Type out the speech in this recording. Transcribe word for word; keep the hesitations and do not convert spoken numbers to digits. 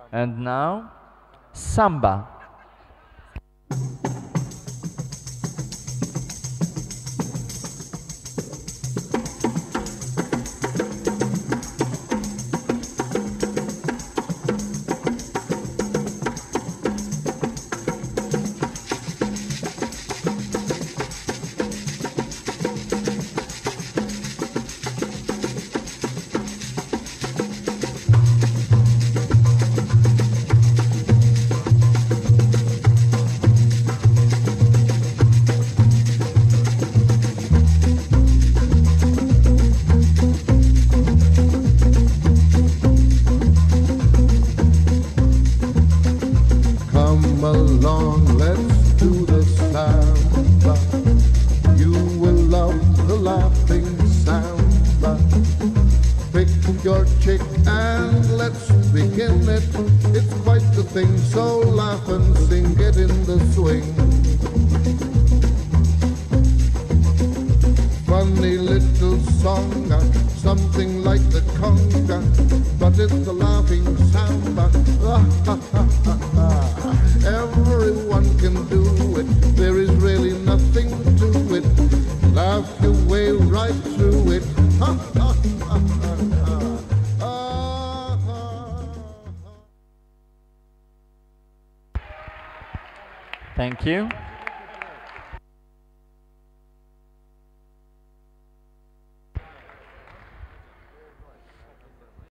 And now, samba. Come along, let's do the samba. You will love the laughing samba. Pick your chick and let's begin it. It's quite the thing, so laugh and sing, get in the swing. Funny little song, something like the conga, but it's the laughing samba. Everyone can do it, there is really nothing to it. Laugh your way right through it. Thank you.